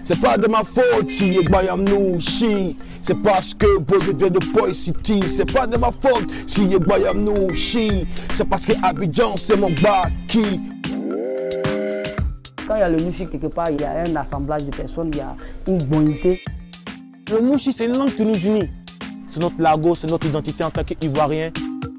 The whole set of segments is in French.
C'est pas de ma faute si Yegbayam Nouchi. C'est parce que Boye vient de Boy City. C'est pas de ma faute si Yegbayam Nouchi. C'est parce que Abidjan c'est mon baki. Quand il y a le Nouchi quelque part, il y a un assemblage de personnes, il y a une bonité. Le Nouchi c'est une langue qui nous unit. C'est notre lago, c'est notre identité en tant qu'Ivoirien.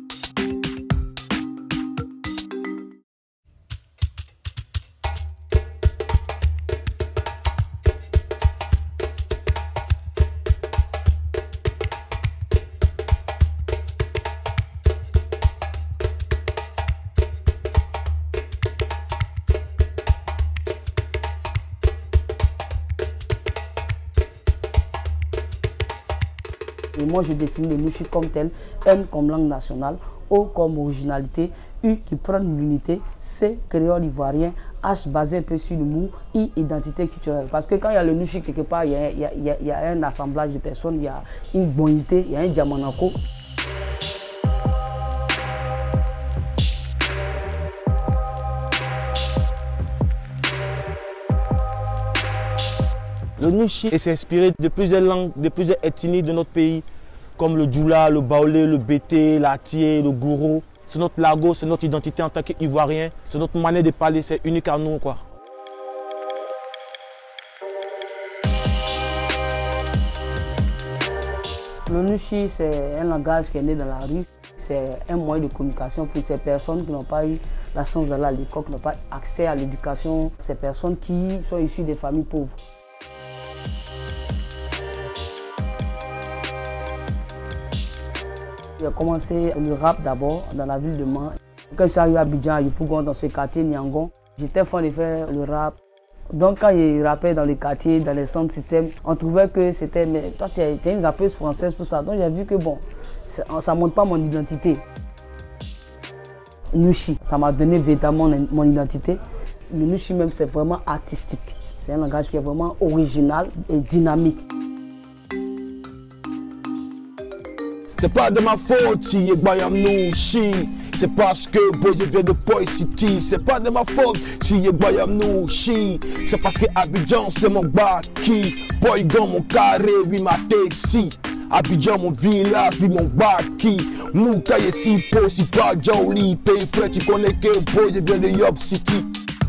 Et moi, je définis le Nouchi comme tel, N comme langue nationale, O comme originalité, U qui prône l'unité, C créole ivoirien, H basé un peu sur le mot, I identité culturelle. Parce que quand il y a le Nouchi quelque part, il y a un assemblage de personnes, il y a une bonité, il y a un diamanako. Le Nouchi s'est inspiré de plusieurs langues, de plusieurs ethnies de notre pays, comme le Djoula, le Baolé, le Bété, l'Atié, le Gouro. C'est notre lago, c'est notre identité en tant qu'Ivoirien, c'est notre manière de parler, c'est unique à nous, quoi. Le Nouchi, c'est un langage qui est né dans la rue. C'est un moyen de communication pour ces personnes qui n'ont pas eu la chance d'aller à l'école, qui n'ont pas accès à l'éducation. Ces personnes qui sont issues des familles pauvres. J'ai commencé le rap d'abord dans la ville de Mans. Quand je suis arrivé à Abidjan, à Yopougon, dans ce quartier Niangon, j'étais fan de faire le rap. Donc quand je rappais dans les quartiers, dans les centres systèmes, on trouvait que c'était, mais toi tu es une rappeuse française, tout ça. Donc j'ai vu que bon, ça ne montre pas mon identité. Nouchi, ça m'a donné véritablement mon identité. Le Nouchi même, c'est vraiment artistique. C'est un langage qui est vraiment original et dynamique. C'est pas de ma faute si Yegbayam Nouchi. C'est parce que Boye vient de Boy City. C'est pas de ma faute si Yegbayam Nouchi. C'est parce que Abidjan c'est mon baki. Boygan mon carré, oui ma tessi. Abidjan mon village, oui mon baki. Mouka yesi po si pas Joli. Pays frère, tu connais que Boye vient de Yob City.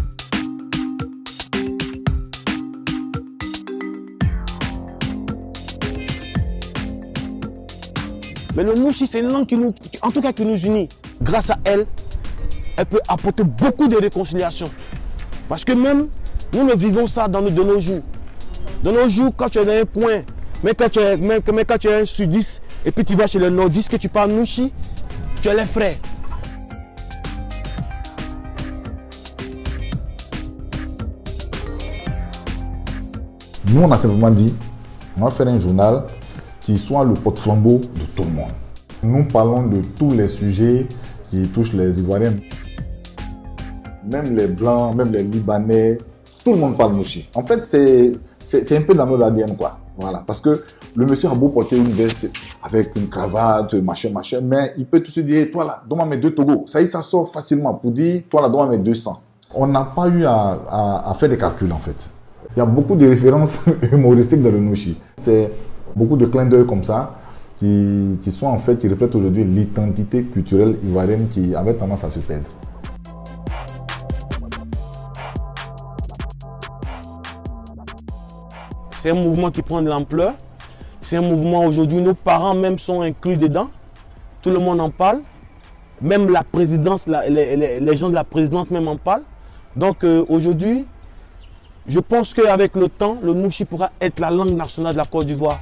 Mais le Nouchi, c'est une langue qui nous, en tout cas qui nous unit. Grâce à elle, elle peut apporter beaucoup de réconciliation. Parce que même, nous le vivons ça de nos jours. De nos jours, quand tu es dans un point, mais quand tu es un sudiste, et puis tu vas chez le nordiste, que tu parles Nouchi, tu es les frères. Nous, on a simplement dit, on va faire un journal qui soit le porte-flambeau de tout le monde. Nous parlons de tous les sujets qui touchent les Ivoiriens. Même les Blancs, même les Libanais, tout le monde parle Nouchi. En fait, c'est un peu dans notre ADN, quoi. Voilà. Parce que le monsieur a beau porter une veste avec une cravate, machin, mais il peut tout se dire, toi là, donne-moi mes 2 Togo. Ça y est, ça sort facilement pour dire, toi là, donne-moi mes 200. On n'a pas eu à faire des calculs, en fait. Il y a beaucoup de références humoristiques dans le Nouchi. C'est beaucoup de clins d'œil comme ça qui sont en fait, qui reflètent aujourd'hui l'identité culturelle ivoirienne qui avait tendance à se perdre. C'est un mouvement qui prend de l'ampleur. C'est un mouvement aujourd'hui, nos parents même sont inclus dedans. Tout le monde en parle. Même la présidence, les gens de la présidence même en parlent. Donc aujourd'hui, je pense qu'avec le temps, le Nouchi pourra être la langue nationale de la Côte d'Ivoire.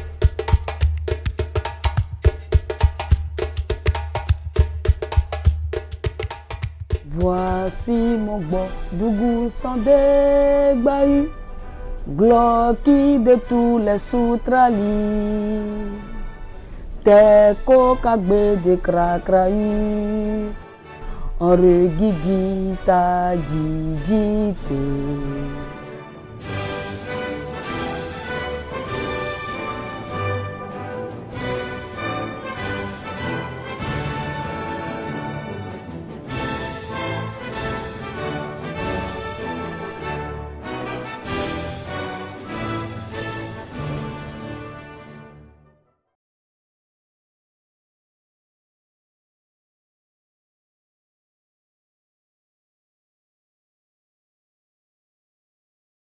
Voici mon bon Dougou sans dégbahu, glocky de tous les soutralis, te kokagbe de krakrayu, en regigi ta djidjite.